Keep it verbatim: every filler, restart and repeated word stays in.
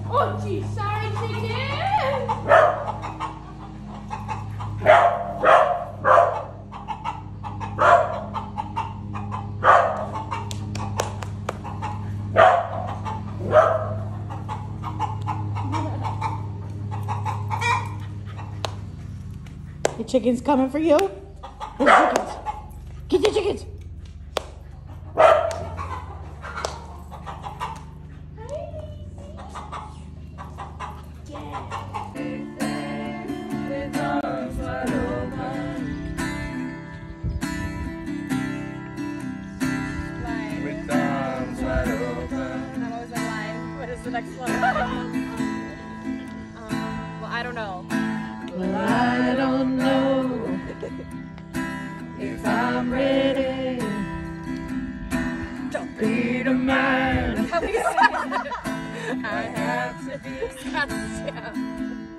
Oh, gee, sorry, chicken. The chicken's coming for you. Where's the chickens? Get the chickens. The next one. um, well, I don't know. Well, I don't know if I'm ready to be the man. I have to be. Yeah.